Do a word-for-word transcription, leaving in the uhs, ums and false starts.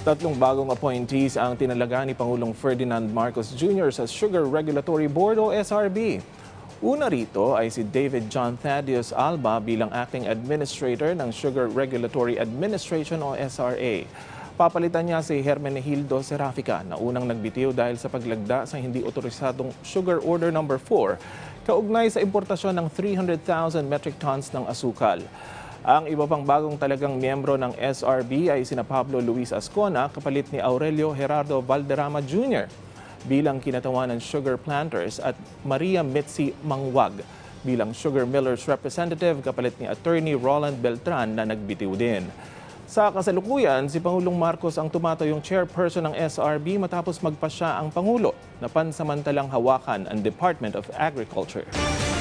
Tatlong bagong appointees ang tinalaga ni Pangulong Ferdinand Marcos Junior sa Sugar Regulatory Board o S R B. Una rito ay si David John Thaddeus Alba bilang Acting Administrator ng Sugar Regulatory Administration o S R A. Papalitan niya si Hermenegildo Serafica na unang nagbitiw dahil sa paglagda sa hindi otorisadong Sugar Order number four kaugnay sa importasyon ng three hundred thousand metric tons ng asukal. Ang iba pang bagong talagang miyembro ng S R B ay sina Pablo Luis Ascona kapalit ni Aurelio Gerardo Valderrama Junior bilang kinatawan ng Sugar Planters at Maria Mitzi Mangwag bilang Sugar Millers Representative kapalit ni Attorney Roland Beltran na nagbitiw din. Sa kasalukuyan, si Pangulong Marcos ang tumatayong chairperson ng S R B matapos magpasya ang Pangulo na pansamantalang hawakan ang Department of Agriculture.